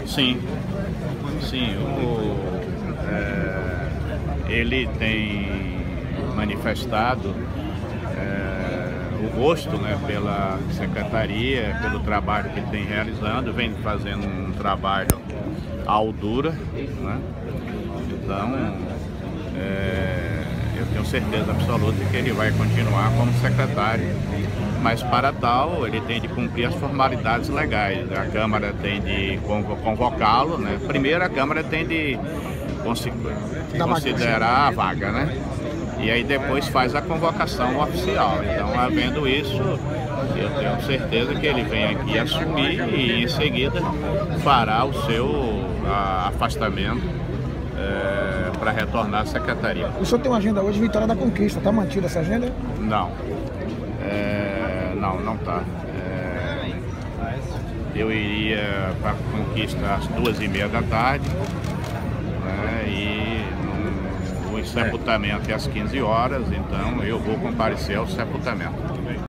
Sim, ele tem manifestado o gosto, né, pela secretaria, pelo trabalho que ele tem realizando, vem fazendo um trabalho à altura, né? Então, eu tenho certeza absoluta que ele vai continuar como secretário, mas para tal ele tem de cumprir as formalidades legais. A Câmara tem de convocá-lo, né? Primeiro a Câmara tem de considerar a vaga, né? E aí depois faz a convocação oficial. Então, havendo isso, eu tenho certeza que ele vem aqui assumir e em seguida fará o seu afastamento para retornar à secretaria. O senhor tem uma agenda hoje, Vitória da Conquista, está mantida essa agenda? Não, não está. Eu iria para a Conquista às 2h30 da tarde, né, e o sepultamento é às 15 horas, então eu vou comparecer ao sepultamento.